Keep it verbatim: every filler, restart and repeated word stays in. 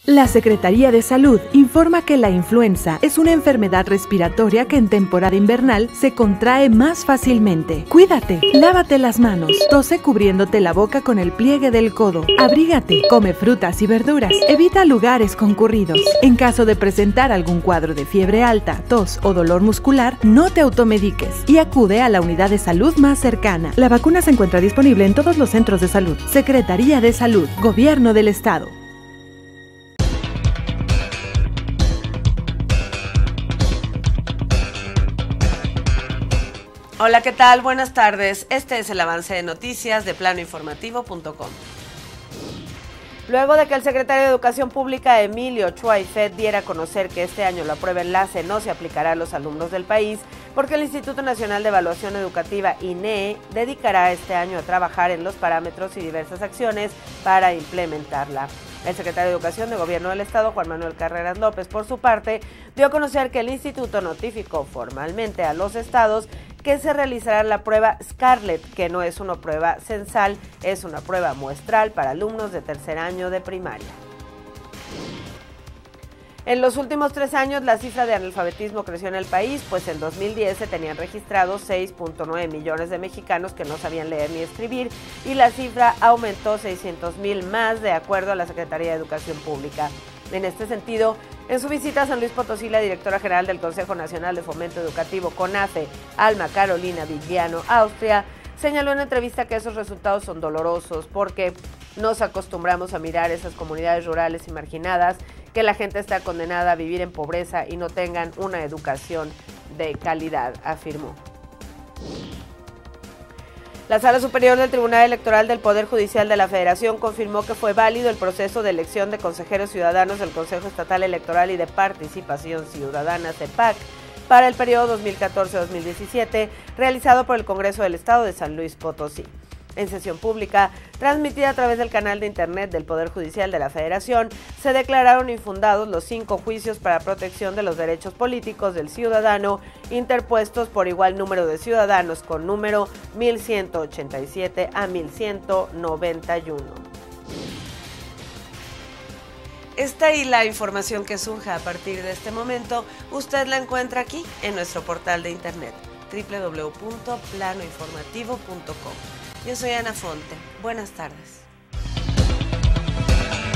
La Secretaría de Salud informa que la influenza es una enfermedad respiratoria que en temporada invernal se contrae más fácilmente. Cuídate, lávate las manos, tose cubriéndote la boca con el pliegue del codo, abrígate, come frutas y verduras, evita lugares concurridos. En caso de presentar algún cuadro de fiebre alta, tos o dolor muscular, no te automediques y acude a la unidad de salud más cercana. La vacuna se encuentra disponible en todos los centros de salud. Secretaría de Salud, Gobierno del Estado. Hola, ¿qué tal? Buenas tardes. Este es el avance de noticias de plano informativo punto com. Luego de que el secretario de Educación Pública, Emilio Ochoa Ifet, diera a conocer que este año la prueba enlace no se aplicará a los alumnos del país, porque el Instituto Nacional de Evaluación Educativa, I N E, dedicará este año a trabajar en los parámetros y diversas acciones para implementarla. El secretario de Educación de Gobierno del Estado, Juan Manuel Carreras López, por su parte, dio a conocer que el instituto notificó formalmente a los estados que se realizará la prueba Scarlett, que no es una prueba censal, es una prueba muestral para alumnos de tercer año de primaria. En los últimos tres años, la cifra de analfabetismo creció en el país, pues en dos mil diez se tenían registrados seis punto nueve millones de mexicanos que no sabían leer ni escribir, y la cifra aumentó seiscientos mil más, de acuerdo a la Secretaría de Educación Pública. En este sentido, en su visita a San Luis Potosí, la directora general del Consejo Nacional de Fomento Educativo, CONAFE, Alma Carolina Vigliano Austria, señaló en una entrevista que esos resultados son dolorosos porque nos acostumbramos a mirar esas comunidades rurales y marginadas, que la gente está condenada a vivir en pobreza y no tengan una educación de calidad, afirmó. La Sala Superior del Tribunal Electoral del Poder Judicial de la Federación confirmó que fue válido el proceso de elección de consejeros ciudadanos del Consejo Estatal Electoral y de Participación Ciudadana, C E P A C, para el periodo dos mil catorce a dos mil diecisiete, realizado por el Congreso del Estado de San Luis Potosí. En sesión pública, transmitida a través del canal de internet del Poder Judicial de la Federación, se declararon infundados los cinco juicios para protección de los derechos políticos del ciudadano, interpuestos por igual número de ciudadanos con número mil ciento ochenta y siete a mil ciento noventa y uno. Esta y la información que surja a partir de este momento, usted la encuentra aquí en nuestro portal de internet, doble u doble u doble u punto plano informativo punto com. Yo soy Ana Fonte. Buenas tardes.